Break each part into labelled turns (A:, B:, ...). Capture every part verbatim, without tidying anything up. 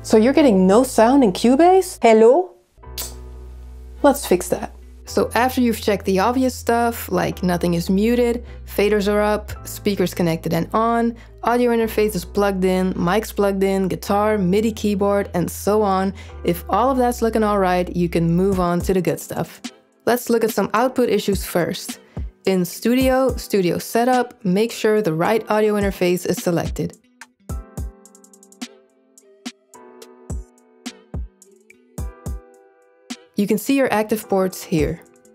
A: So you're getting no sound in Cubase? Hello? Let's fix that. So after you've checked the obvious stuff, like nothing is muted, faders are up, speakers connected and on, audio interface is plugged in, mic's plugged in, guitar, MIDI keyboard, and so on, if all of that's looking alright, you can move on to the good stuff. Let's look at some output issues first. In Studio, Studio Setup, make sure the right audio interface is selected. You can see your active ports here.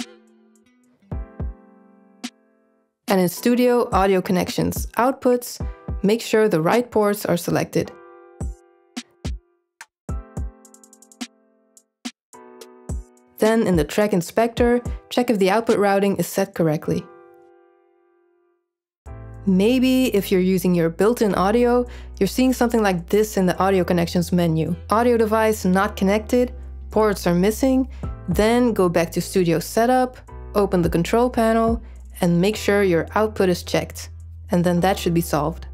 A: And in Studio Audio Connections Outputs, make sure the right ports are selected. Then in the Track Inspector, check if the output routing is set correctly. Maybe if you're using your built-in audio, you're seeing something like this in the Audio Connections menu. Audio device not connected, ports are missing, then go back to Studio Setup, open the control panel, and make sure your output is checked. And then that should be solved.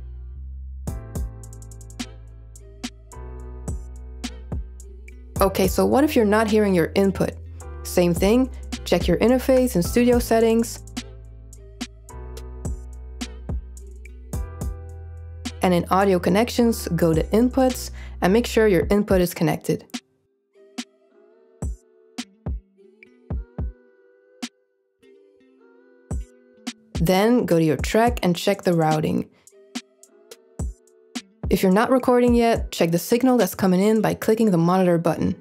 A: Okay, so what if you're not hearing your input? Same thing, check your interface in Studio Settings. And in Audio Connections, go to Inputs and make sure your input is connected. Then go to your track and check the routing. If you're not recording yet, check the signal that's coming in by clicking the monitor button.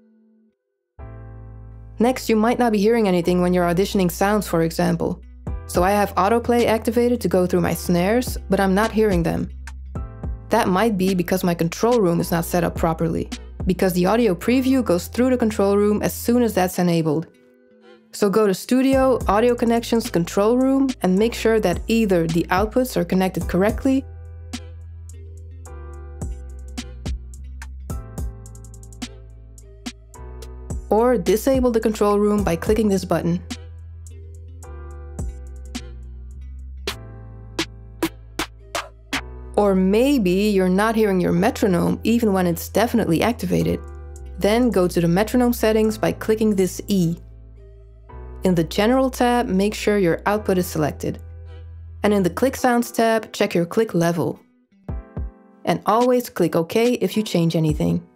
A: Next, you might not be hearing anything when you're auditioning sounds, for example. So I have autoplay activated to go through my snares, but I'm not hearing them. That might be because my control room is not set up properly, because the audio preview goes through the control room as soon as that's enabled. So go to Studio, Audio Connections, Control Room, and make sure that either the outputs are connected correctly, or disable the control room by clicking this button. Or maybe you're not hearing your metronome even when it's definitely activated. Then go to the metronome settings by clicking this E. In the General tab, make sure your output is selected. And in the Click Sounds tab, check your click level. And always click OK if you change anything.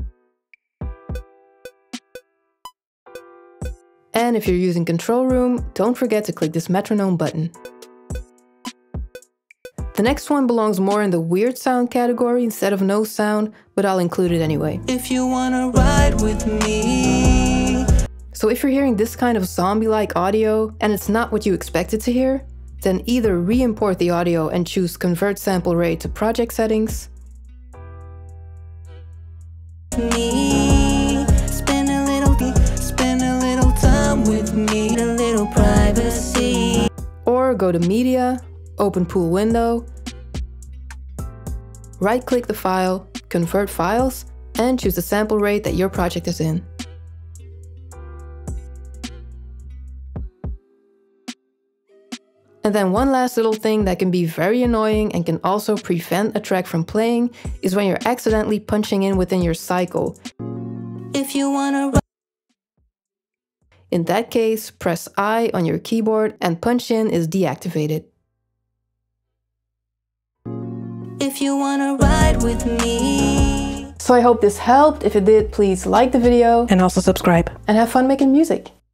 A: And if you're using Control Room, don't forget to click this metronome button. The next one belongs more in the weird sound category instead of no sound, but I'll include it anyway.
B: If you wanna ride with me.
A: So if you're hearing this kind of zombie-like audio and it's not what you expected to hear, then either re-import the audio and choose Convert Sample Rate to Project Settings.
B: Me. Spend a little, spend a little time with me, a little privacy.
A: Or go to Media, open Pool Window, right-click the file, Convert Files, and choose the sample rate that your project is in. And then one last little thing that can be very annoying and can also prevent a track from playing is when you're accidentally punching in within your cycle.
B: If you wanna.
A: In that case, press I on your keyboard and punch in is deactivated.
B: If you wanna ride with me.
A: So I hope this helped. If it did, please like the video
C: and also subscribe
A: and have fun making music.